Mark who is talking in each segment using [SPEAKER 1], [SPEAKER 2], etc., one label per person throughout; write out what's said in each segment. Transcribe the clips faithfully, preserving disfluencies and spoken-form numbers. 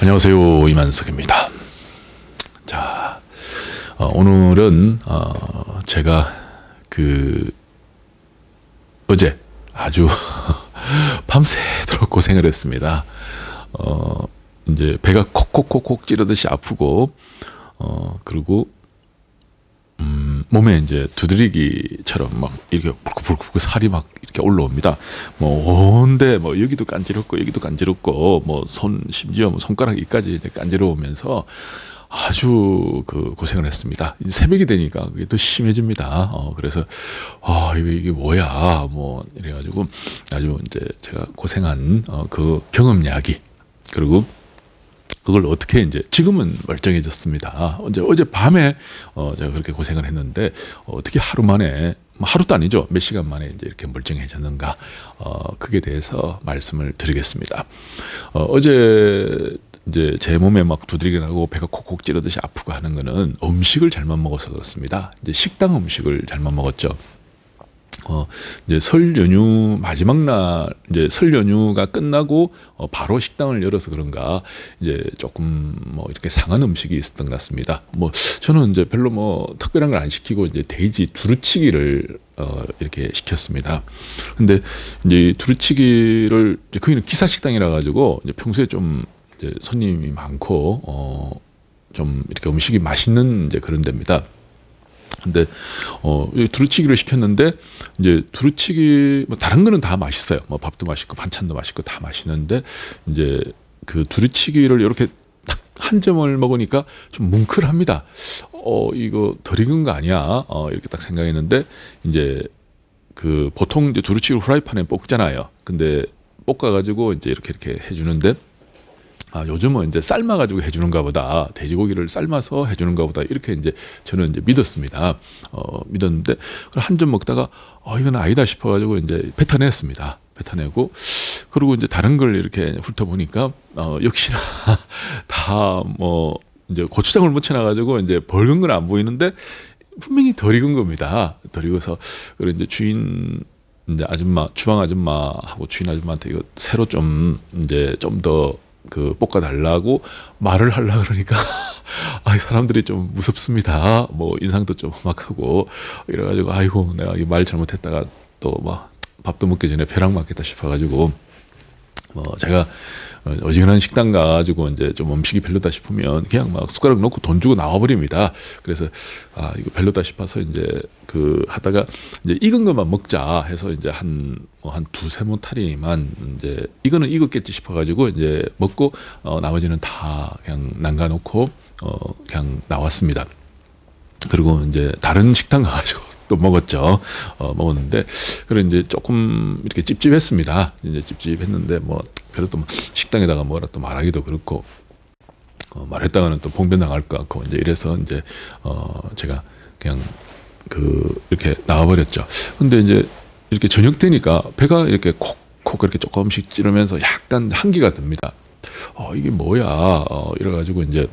[SPEAKER 1] 안녕하세요, 이만석입니다. 자, 어, 오늘은 어, 제가 그 어제 아주 밤새도록 고생을 했습니다. 어, 이제 배가 콕콕콕콕 찌르듯이 아프고, 어, 그리고 음, 몸에 이제 두드리기처럼 막 이렇게 불긋불긋 살이 막 이렇게 올라옵니다. 뭐 온데 뭐 여기도 간지럽고 여기도 간지럽고 뭐 손 심지어 뭐 손가락이까지 간지러우면서 아주 그 고생을 했습니다. 이제 새벽이 되니까 그게 더 심해집니다. 어, 그래서 아 이게 이게 뭐야 뭐 이래가지고 아주 이제 제가 고생한 어, 그 경험 이야기, 그리고 그걸 어떻게 이제 지금은 멀쩡해졌습니다. 어제 어제 밤에 어 제가 그렇게 고생을 했는데 어, 어떻게 하루 만에, 뭐 하루도 아니죠, 몇 시간 만에 이제 이렇게 멀쩡해졌는가, 어 그게 대해서 말씀을 드리겠습니다. 어, 어제 이제 제 몸에 막 두드리게 나고 배가 콕콕 찌르듯이 아프고 하는 거는 음식을 잘못 먹어서 그렇습니다. 이제 식당 음식을 잘못 먹었죠. 어, 이제 설 연휴 마지막 날, 이제 설 연휴가 끝나고, 어, 바로 식당을 열어서 그런가, 이제 조금 뭐 이렇게 상한 음식이 있었던 것 같습니다. 뭐, 저는 이제 별로 뭐 특별한 걸 안 시키고, 이제 돼지 두루치기를, 어, 이렇게 시켰습니다. 근데 이제 두루치기를, 이제 거기는 기사식당이라 가지고, 이제 평소에 좀 이제 손님이 많고, 어, 좀 이렇게 음식이 맛있는 이제 그런 데입니다. 근데 어 두루치기를 시켰는데, 이제 두루치기 뭐 다른 거는 다 맛있어요. 뭐 밥도 맛있고 반찬도 맛있고 다 맛있는데, 이제 그 두루치기를 이렇게 딱 한 점을 먹으니까 좀 뭉클합니다. 어 이거 덜 익은 거 아니야? 어 이렇게 딱 생각했는데, 이제 그 보통 이제 두루치기를 후라이팬에 볶잖아요. 근데 볶아가지고 이제 이렇게 이렇게 해주는데, 아, 요즘은 이제 삶아가지고 해주는가 보다, 돼지고기를 삶아서 해주는가 보다, 이렇게 이제 저는 이제 믿었습니다. 어, 믿었는데, 한 점 먹다가, 어, 이건 아니다 싶어가지고 이제 뱉어냈습니다. 뱉어내고, 그리고 이제 다른 걸 이렇게 훑어보니까, 어, 역시나 다 뭐, 이제 고추장을 묻혀놔가지고 이제 벌건 건 안 보이는데, 분명히 덜 익은 겁니다. 덜 익어서, 그리고 이제 주인, 이제 아줌마, 주방 아줌마하고 주인 아줌마한테 이거 새로 좀, 이제 좀 더, 그 볶아달라고 말을 하려고 그러니까 아, 사람들이 좀 무섭습니다. 뭐 인상도 좀 험악하고 이래가지고 아이고 내가 이 말 잘못했다가 또 막 밥도 먹기 전에 벼락 맞겠다 싶어가지고, 뭐 제가 어지간한 식당 가가지고 이제 좀 음식이 별로다 싶으면 그냥 막 숟가락 놓고 돈 주고 나와버립니다. 그래서 아 이거 별로다 싶어서 이제 그 하다가 이제 익은 것만 먹자 해서 이제 한 한 두세 모타리만 이제 이거는 익었겠지 싶어가지고 이제 먹고, 어 나머지는 다 그냥 남가놓고 어 그냥 나왔습니다. 그리고 이제 다른 식당 가가지고 또 먹었죠. 어, 먹었는데, 그래 이제 조금 이렇게 찝찝했습니다. 이제 찝찝했는데, 뭐, 그래도 뭐 식당에다가 뭐라 또 말하기도 그렇고, 어, 말했다가는 또 봉변당할 것 같고, 이제 이래서 이제, 어, 제가 그냥 그, 이렇게 나와버렸죠. 근데 이제 이렇게 저녁 되니까 배가 이렇게 콕콕 그렇게 조금씩 찌르면서 약간 한기가 듭니다. 어, 이게 뭐야. 어, 이래가지고 이제,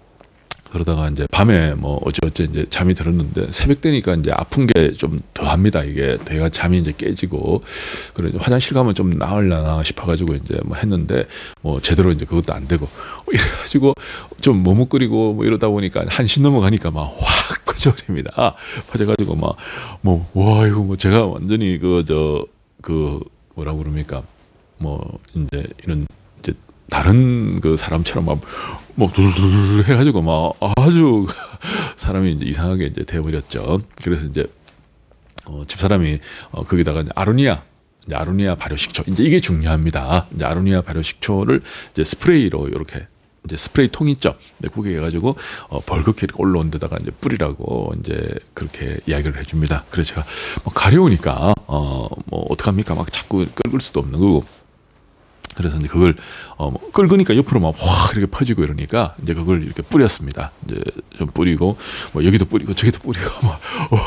[SPEAKER 1] 그러다가 이제 밤에 뭐 어찌어찌 이제 잠이 들었는데, 새벽 되니까 이제 아픈 게 좀 더합니다. 이게 내가 잠이 이제 깨지고, 그래 화장실 가면 좀 나을라나 싶어가지고 이제 뭐 했는데, 뭐 제대로 이제 그것도 안 되고 이래가지고 좀 머뭇거리고 뭐 이러다 보니까 한 시 넘어가니까 막 확 퍼져버립니다. 퍼져가지고 막 뭐 와 이거 뭐 제가 완전히 그 저 그 뭐라고 그럽니까, 뭐 이제 이런 이제 다른 그 사람처럼 막 뭐 둘둘 해가지고 막 아주 사람이 이제 이상하게 이제 돼버렸죠. 그래서 이제 어 집사람이 어 거기다가 이제 아로니아 이제 아로니아 발효식초, 이제 이게 중요합니다. 이제 아로니아 발효식초를 이제 스프레이로 이렇게 이제 스프레이 통 있죠. 네, 그게 해가지고 어 벌겋게 이렇게 올라온 데다가 이제 뿌리라고 이제 그렇게 이야기를 해줍니다. 그래서 제가 뭐 가려우니까 어 뭐 어떡합니까, 막 자꾸 끓을 수도 없는 거고. 그래서 이제 그걸 어 뭐 끓으니까 옆으로 막 확 이렇게 퍼지고 이러니까 이제 그걸 이렇게 뿌렸습니다. 이제 좀 뿌리고 뭐 여기도 뿌리고 저기도 뿌리고 막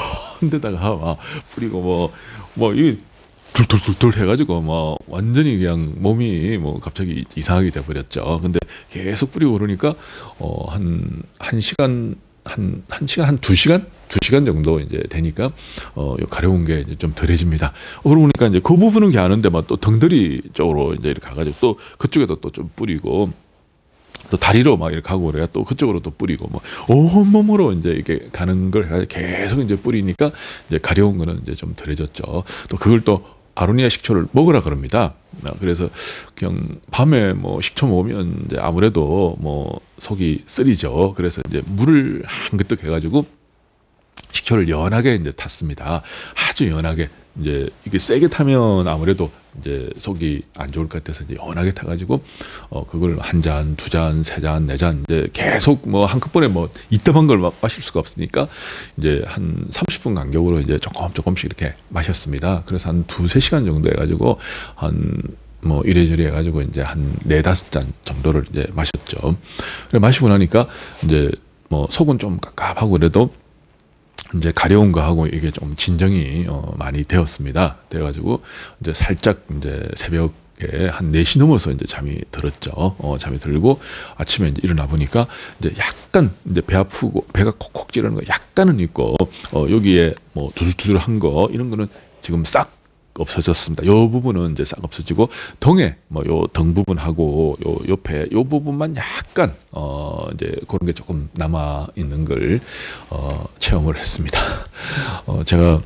[SPEAKER 1] 한데다가 막 뿌리고 뭐 뭐 이 둘둘둘둘 해가지고 뭐 완전히 그냥 몸이 뭐 갑자기 이상하게 돼버렸죠. 근데 계속 뿌리고 그러니까 어 한 한 시간 한, 한 시간, 한 두 시간? 두 시간 정도 이제 되니까, 어, 가려운 게 이제 좀 덜해집니다. 어, 그러고 보니까 이제 그 부분은 괜찮은데, 막 또 덩더리 쪽으로 이제 이렇게 가가지고 또 그쪽에도 또 좀 뿌리고, 또 다리로 막 이렇게 가고 그래야 또 그쪽으로 또 뿌리고 뭐 온몸으로 이제 이렇게 가는 걸 계속 이제 뿌리니까 이제 가려운 거는 이제 좀 덜해졌죠. 또 그걸 또 아로니아 식초를 먹으라 그럽니다. 그래서 그냥 밤에 뭐 식초 먹으면 이제 아무래도 뭐 속이 쓰리죠. 그래서 이제 물을 한그뜩 해가지고 식초를 연하게 이제 탔습니다. 아주 연하게. 이제 이게 세게 타면 아무래도 이제 속이 안 좋을 것 같아서 이제 연하게 타가지고 어 그걸 한 잔, 두 잔, 세 잔, 네 잔 이제 계속 뭐 한꺼번에 뭐 이따만 걸 마실 수가 없으니까 이제 한 삼십 분 간격으로 이제 조금 조금씩 이렇게 마셨습니다. 그래서 한 두세 시간 정도 해가지고 한 뭐 이래저래 해가지고 이제 한 네다섯 잔 정도를 이제 마셨죠. 그래 마시고 나니까 이제 뭐 속은 좀 깝깝하고 그래도 이제 가려운 거 하고 이게 좀 진정이 어 많이 되었습니다. 돼가지고 이제 살짝 이제 새벽에 한 네 시 넘어서 이제 잠이 들었죠. 어 잠이 들고 아침에 이제 일어나 보니까 이제 약간 이제 배 아프고 배가 콕콕 찌르는 거 약간은 있고 어 여기에 뭐 두들두들한 거 이런 거는 지금 싹 없어졌습니다. 요 부분은 이제 싹 없어지고 등에 뭐 요 등 부분하고 요 옆에 요 부분만 약간 어 이제 그런 게 조금 남아 있는 걸 어 체험을 했습니다. 어 제가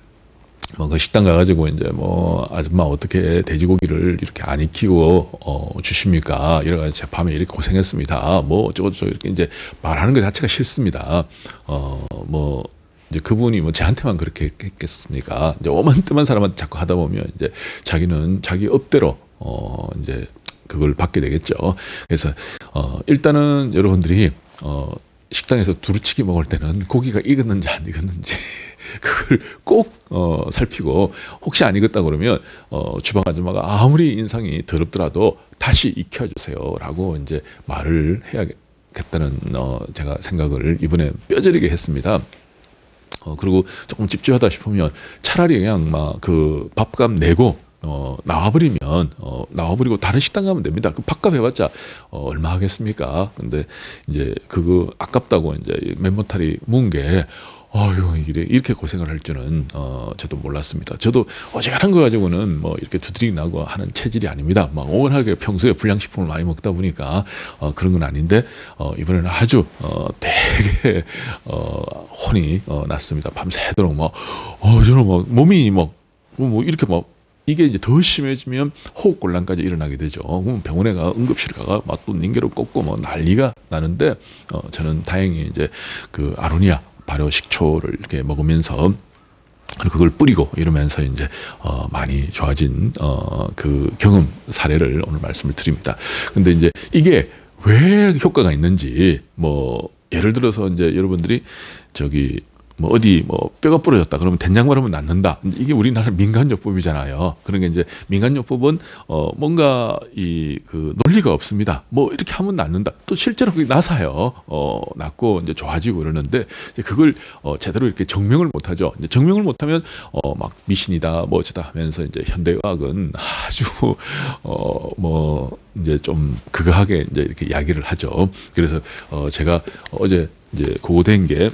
[SPEAKER 1] 뭐 그 식당 가가지고 이제 뭐 아줌마 어떻게 돼지고기를 이렇게 안 익히고 어 주십니까? 이래가지고 제가 밤에 이렇게 고생했습니다. 뭐 어쩌고저쩌고 이렇게 이제 말하는 것 자체가 싫습니다. 어 뭐 이제 그분이 뭐 저한테만 그렇게 했겠습니까? 이제 오만뜸한 사람한테 자꾸 하다 보면 이제 자기는 자기 업대로 어 이제 그걸 받게 되겠죠. 그래서 어 일단은 여러분들이 어 식당에서 두루치기 먹을 때는 고기가 익었는지 안 익었는지 그걸 꼭 어 살피고 혹시 안 익었다 그러면 어 주방 아줌마가 아무리 인상이 더럽더라도 다시 익혀주세요라고 이제 말을 해야겠다는 어 제가 생각을 이번에 뼈저리게 했습니다. 어, 그리고 조금 찝찝하다 싶으면 차라리 그냥 막 그 밥값 내고, 어, 나와버리면, 어, 나와버리고 다른 식당 가면 됩니다. 그 밥값 해봤자, 어, 얼마 하겠습니까? 근데 이제 그거 아깝다고 이제 맨모탈이 문 게, 어휴, 이래, 이렇게 고생을 할 줄은, 어, 저도 몰랐습니다. 저도 어지간한 거 가지고는 뭐 이렇게 두드리기 나고 하는 체질이 아닙니다. 막 워낙에 평소에 불량식품을 많이 먹다 보니까, 어, 그런 건 아닌데, 어, 이번에는 아주, 어, 되게, 어, 혼이, 어, 났습니다. 밤새도록 막, 어, 저는 막 몸이 막, 뭐 이렇게 막, 이게 이제 더 심해지면 호흡곤란까지 일어나게 되죠. 그럼 병원에 가 응급실 가가 막 또 닌게로 꽂고 뭐 난리가 나는데, 어, 저는 다행히 이제 그 아로니아 발효 식초를 이렇게 먹으면서 그걸 뿌리고 이러면서 이제 어 많이 좋아진 어 그 경험 사례를 오늘 말씀을 드립니다. 근데 이제 이게 왜 효과가 있는지 뭐 예를 들어서 이제 여러분들이 저기 뭐 어디 뭐 뼈가 부러졌다 그러면 된장 바르면 낫는다. 이게 우리나라 민간요법이잖아요. 그러니까 이제 민간요법은 어 뭔가 이 그 논리가 없습니다. 뭐 이렇게 하면 낫는다. 또 실제로 그게 나사요. 어 낫고 이제 좋아지고 그러는데 이제 그걸 어 제대로 이렇게 증명을 못하죠. 이제 증명을 못하면 어 막 미신이다 뭐 어쩌다 하면서 이제 현대의학은 아주 어 뭐 이제 좀 그거하게 이제 이렇게 이야기를 하죠. 그래서 어 제가 어제 이제 고된 게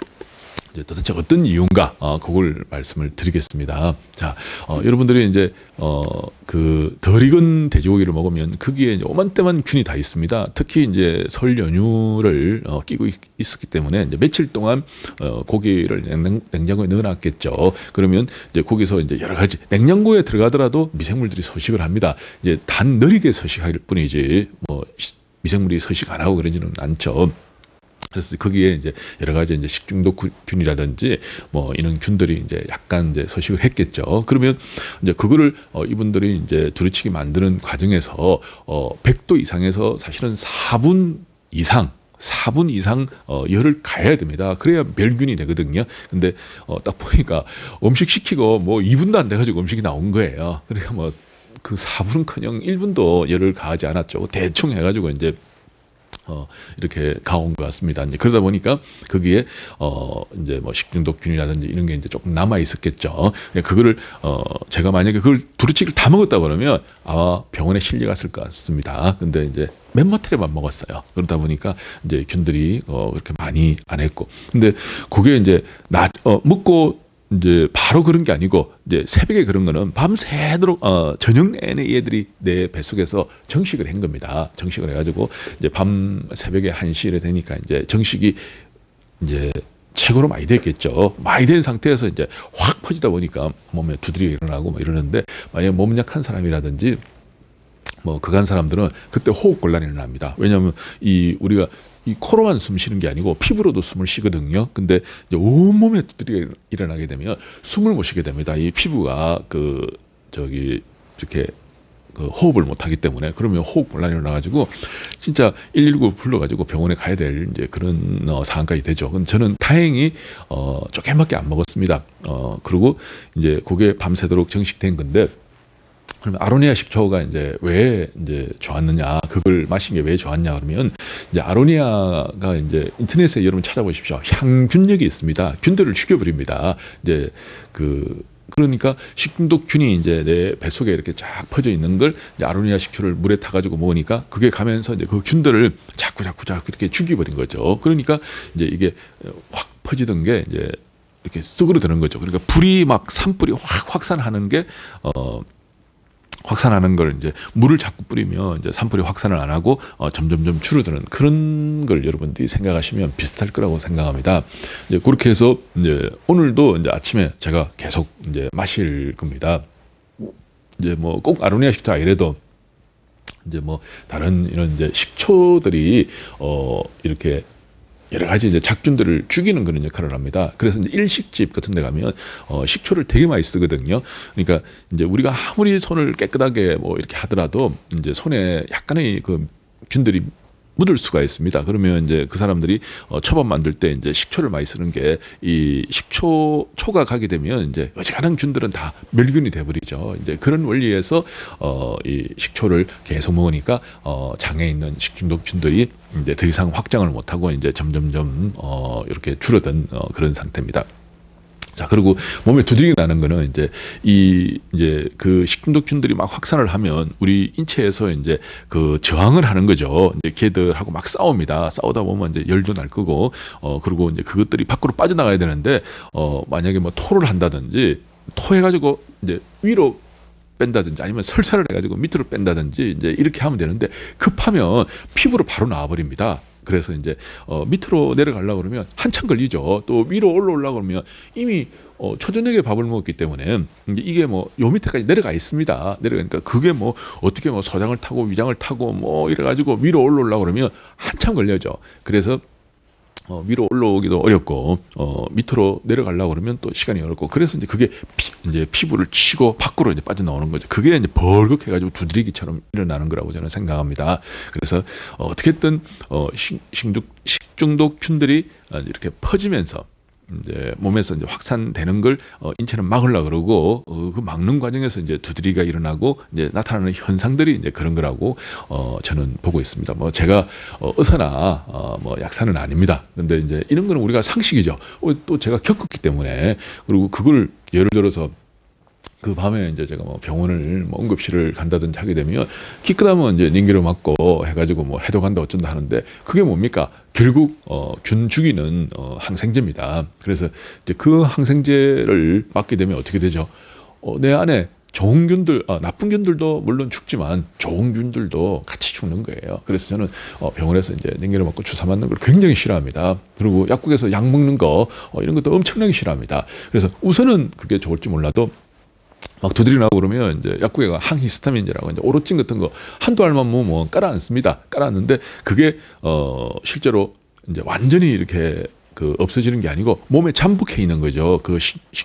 [SPEAKER 1] 도대체 어떤 이유인가, 어, 그걸 말씀을 드리겠습니다. 자, 어, 여러분들이 이제, 어, 그, 덜 익은 돼지고기를 먹으면 거기에 이제 오만때만 균이 다 있습니다. 특히 이제 설 연휴를, 어, 끼고 있, 있었기 때문에 이제 며칠 동안, 어, 고기를 냉장, 냉장고에 넣어놨겠죠. 그러면 이제 거기서 이제 여러 가지, 냉장고에 들어가더라도 미생물들이 서식을 합니다. 이제 단 느리게 서식할 뿐이지, 뭐, 미생물이 서식 안 하고 그러지는 않죠. 그래서 거기에 이제 여러 가지 이제 식중독 균이라든지 뭐 이런 균들이 이제 약간 이제 서식을 했겠죠. 그러면 이제 그거를 어 이분들이 이제 두루치기 만드는 과정에서 어 백 도 이상에서 사실은 사 분 이상 사 분 이상 어 열을 가해야 됩니다. 그래야 멸균이 되거든요. 근데 어 딱 보니까 음식 시키고 뭐 이 분도 안 돼 가지고 음식이 나온 거예요. 그러니까 뭐 그 사 분은커녕 일 분도 열을 가하지 않았죠. 대충 해 가지고 이제 어, 이렇게 가온 것 같습니다. 이제 그러다 보니까 거기에, 어, 이제 뭐 식중독균이라든지 이런 게 이제 조금 남아 있었겠죠. 그거를, 어, 제가 만약에 그걸 두루치기를 다 먹었다 그러면 아마 병원에 실려갔을 것 같습니다. 근데 이제 맨모텔에만 먹었어요. 그러다 보니까 이제 균들이, 어, 그렇게 많이 안 했고. 근데 그게 이제 나, 어, 먹고 이제 바로 그런 게 아니고 이제 새벽에 그런 거는 밤새도록 어, 저녁 내내 얘들이 내 뱃속에서 정식을 한 겁니다. 정식을 해가지고 이제 밤 새벽에 한 시에 되니까 이제 정식이 이제 최고로 많이 됐겠죠. 많이 된 상태에서 이제 확 퍼지다 보니까 몸에 두드리가 일어나고 뭐 이러는데 만약 몸 약한 사람이라든지 뭐 그간 사람들은 그때 호흡 곤란이 일어납니다. 왜냐하면 이 우리가 이 코로만 숨 쉬는 게 아니고 피부로도 숨을 쉬거든요. 근데 이제 온몸에 두드리가 일어나게 되면 숨을 못 쉬게 됩니다. 이 피부가 그 저기 이렇게 그 호흡을 못 하기 때문에 그러면 호흡 곤란이 일어나가지고 진짜 일일구 불러가지고 병원에 가야 될 이제 그런 어, 상황까지 되죠. 근데 저는 다행히 어, 조금밖에 안 먹었습니다. 어, 그리고 이제 그게 밤새도록 정식된 건데. 그러면 아로니아 식초가 이제 왜 이제 좋았느냐, 그걸 마신 게 왜 좋았냐 그러면 이제 아로니아가 이제 인터넷에 여러분 찾아보십시오. 향균력이 있습니다. 균들을 죽여버립니다. 이제 그 그러니까 식중독균이 이제 내 뱃속에 이렇게 쫙 퍼져 있는 걸 이제 아로니아 식초를 물에 타가지고 먹으니까 그게 가면서 이제 그 균들을 자꾸 자꾸 자꾸 이렇게 죽여버린 거죠. 그러니까 이제 이게 확 퍼지던 게 이제 이렇게 쑥으로 드는 거죠. 그러니까 불이 막 산불이 확 확산하는 게 어. 확산하는 걸 이제 물을 자꾸 뿌리면 이제 산불이 확산을 안 하고 어 점점점 줄어드는 그런 걸 여러분들이 생각하시면 비슷할 거라고 생각합니다. 이제 그렇게 해서 이제 오늘도 이제 아침에 제가 계속 이제 마실 겁니다. 이제 뭐 꼭 아로니아 식초 아니래도 이제 뭐 다른 이런 이제 식초들이 어 이렇게 여러 가지 이제 작균들을 죽이는 그런 역할을 합니다. 그래서 이제 일식집 같은 데 가면 어 식초를 되게 많이 쓰거든요. 그러니까 이제 우리가 아무리 손을 깨끗하게 뭐 이렇게 하더라도 이제 손에 약간의 그 균들이 묻을 수가 있습니다. 그러면 이제 그 사람들이 어 초밥 만들 때 이제 식초를 많이 쓰는 게 이 식초 초가 가게 되면 이제 어지간한 균들은 다 멸균이 돼버리죠. 이제 그런 원리에서 어 이 식초를 계속 먹으니까 어 장에 있는 식중독 균들이 이제 더 이상 확장을 못하고 이제 점점점 어 이렇게 줄어든 어 그런 상태입니다. 자, 그리고 몸에 두드리기 나는 거는 이제 이 이제 그 식중독균들이 막 확산을 하면 우리 인체에서 이제 그 저항을 하는 거죠. 이제 걔들하고 막 싸웁니다. 싸우다 보면 이제 열도 날 거고, 어, 그리고 이제 그것들이 밖으로 빠져나가야 되는데, 어, 만약에 뭐 토를 한다든지, 토해가지고 이제 위로 뺀다든지 아니면 설사를 해가지고 밑으로 뺀다든지 이제 이렇게 하면 되는데 급하면 피부로 바로 나와버립니다. 그래서 이제 어 밑으로 내려가려고 그러면 한참 걸리죠. 또 위로 올라오려고 그러면 이미 어 초저녁에 밥을 먹었기 때문에 이게 뭐 요 밑에까지 내려가 있습니다. 내려가니까 그게 뭐 어떻게 뭐 소장을 타고 위장을 타고 뭐 이래가지고 위로 올라오려고 그러면 한참 걸려죠. 그래서 어, 위로 올라오기도 어렵고, 어, 밑으로 내려가려고 그러면 또 시간이 어렵고, 그래서 이제 그게 피, 이제 피부를 치고 밖으로 이제 빠져나오는 거죠. 그게 이제 벌겋해가지고 두드리기처럼 일어나는 거라고 저는 생각합니다. 그래서, 어, 어떻게든, 어, 식, 식중독, 식중독균들이 이렇게 퍼지면서, 이제 몸에서 이제 확산되는 걸 어, 인체는 막으려고 그러고 어, 그 막는 과정에서 이제 두드리가 일어나고 이제 나타나는 현상들이 이제 그런 거라고 어, 저는 보고 있습니다. 뭐 제가 어, 의사나 어, 뭐 약사는 아닙니다. 근데 이제 이런 거는 우리가 상식이죠. 어, 또 제가 겪었기 때문에 그리고 그걸 예를 들어서 그 밤에 이제 제가 뭐 병원을 뭐 응급실을 간다든지 하게 되면 기껏하면 이제 링기를 맞고 해가지고 뭐 해독한다 어쩐다 하는데 그게 뭡니까? 결국 어, 균 죽이는 어, 항생제입니다. 그래서 이제 그 항생제를 맞게 되면 어떻게 되죠? 어, 내 안에 좋은 균들, 아, 나쁜 균들도 물론 죽지만 좋은 균들도 같이 죽는 거예요. 그래서 저는 어, 병원에서 이제 링기를 맞고 주사 맞는 걸 굉장히 싫어합니다. 그리고 약국에서 약 먹는 거 어, 이런 것도 엄청나게 싫어합니다. 그래서 우선은 그게 좋을지 몰라도 막 두드리 나고 그러면 이제 약국에 가 항히스타민이라고 이제 오로진 같은 거 한두 알만 뭐, 뭐 깔아 앉습니다. 깔아 앉는데 그게 어 실제로 이제 완전히 이렇게 그 없어지는 게 아니고 몸에 잠복해 있는 거죠. 그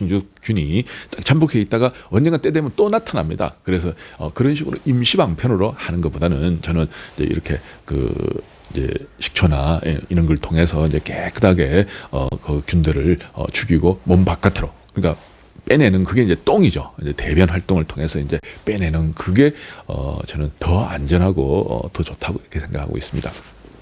[SPEAKER 1] 식중독균이 잠복해 있다가 언젠가 때 되면 또 나타납니다. 그래서 어 그런 식으로 임시방편으로 하는 것보다는 저는 이제 이렇게 그 이제 식초나 이런 걸 통해서 이제 깨끗하게 어 그 균들을 어 죽이고 몸 바깥으로 그러니까 빼내는 그게 이제 똥이죠. 이제 대변 활동을 통해서 이제 빼내는 그게 어 저는 더 안전하고 어 더 좋다고 이렇게 생각하고 있습니다.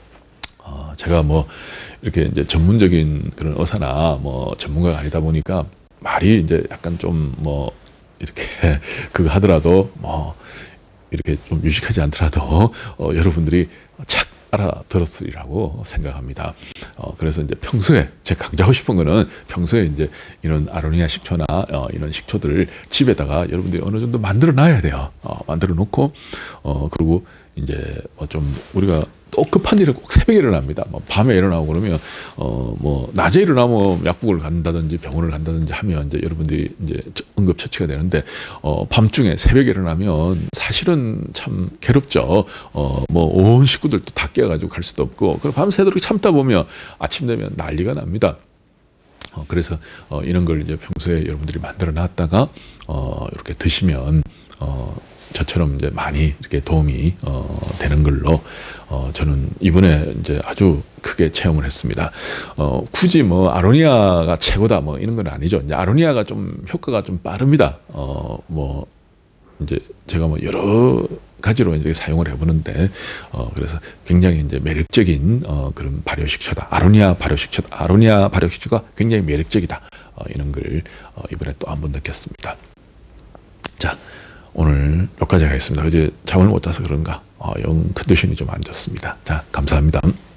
[SPEAKER 1] 어 제가 뭐 이렇게 이제 전문적인 그런 의사나 뭐 전문가가 아니다 보니까 말이 이제 약간 좀 뭐 이렇게 그거 하더라도 뭐 이렇게 좀 유식하지 않더라도 어 여러분들이 착 알아들었으리라고 생각합니다. 어, 그래서 이제 평소에 제가 강조하고 싶은 거는 평소에 이제 이런 아로니아 식초나 어, 이런 식초들을 집에다가 여러분들이 어느 정도 만들어 놔야 돼요. 어, 만들어 놓고 어, 그리고 이제 뭐 좀 우리가 또 급한 일은 꼭 새벽에 일어납니다. 뭐 밤에 일어나고 그러면 어 뭐 낮에 일어나면 약국을 간다든지 병원을 간다든지 하면 이제 여러분들이 이제 응급 처치가 되는데 어 밤중에 새벽에 일어나면 사실은 참 괴롭죠. 어 뭐 온 식구들도 다 깨가지고 갈 수도 없고 그럼 밤새도록 참다 보면 아침 되면 난리가 납니다. 어, 그래서 어, 이런 걸 이제 평소에 여러분들이 만들어 놨다가 어, 이렇게 드시면 어, 저처럼 이제 많이 이렇게 도움이 어, 되는 걸로 어, 저는 이번에 이제 아주 크게 체험을 했습니다. 어, 굳이 뭐 아로니아가 최고다 뭐 이런 건 아니죠. 이제 아로니아가 좀 효과가 좀 빠릅니다. 어, 뭐 이제 제가 뭐 여러 가지로 이제 사용을 해보는데, 어, 그래서 굉장히 이제 매력적인, 어, 그런 발효식초다. 아로니아 발효식초다. 아로니아 발효식초가 굉장히 매력적이다. 어, 이런 걸, 어, 이번에 또 한 번 느꼈습니다. 자, 오늘 여기까지 하겠습니다. 어제 잠을 못 자서 그런가, 어, 영 컨디션이 좀 안 좋습니다. 자, 감사합니다.